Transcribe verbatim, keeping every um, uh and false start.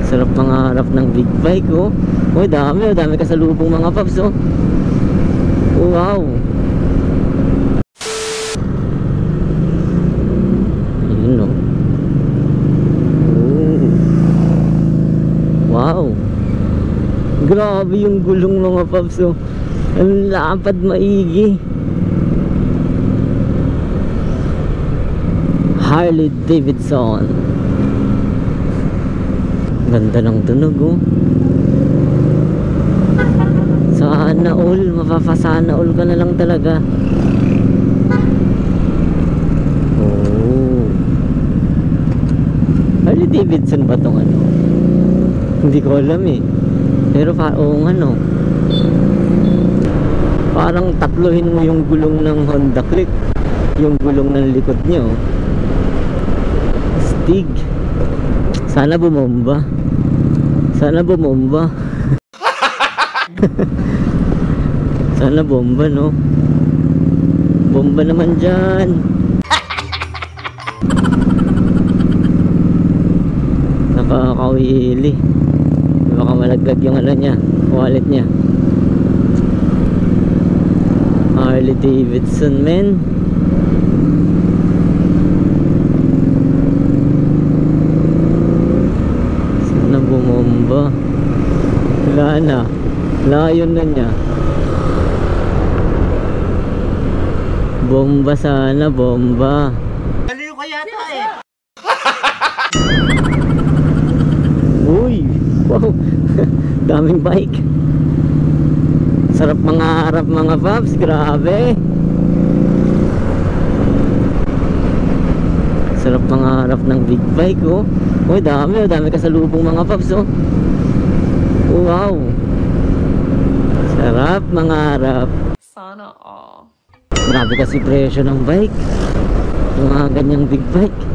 Sarap mangarap ng big bike, oh. Uy, dami, oh. Dami kasalubong mga paps, oh. Wow. Ayun, oh. Oh. Wow. Grabe yung gulong mga paps, oh. Ang lapad maigi. Harley Davidson. Ganda ng tunog, oh. Sana all, mapapasana all ka na lang talaga. Oh. Harley Davidson ba tong ano? Hindi ko alam eh. Pero pa, oo nga no. Parang tatlohin mo yung gulong ng Honda Click, yung gulong ng likod nyo. Stig. Sana bumomba. Sana bumomba. Sana bomba, no? Bomba naman dyan. Nakakawili. Baka malaglag yung ano niya, wallet niya. Harley Davidson, men. Sana bumomba. Wala na. Layon na niya. Bomba sana, bomba. Aliw ka yata eh. Uy, wow. Daming bike. Sarap mangarap mga paps, grabe. Sarap mangarap ng big bike, oh. Uy, dami, oh. Dami kasalubong mga paps, oh. Wow. Sarap mangarap. Sana all. Grabe kasi presyo ng bike. Yung mga ganyang big bike.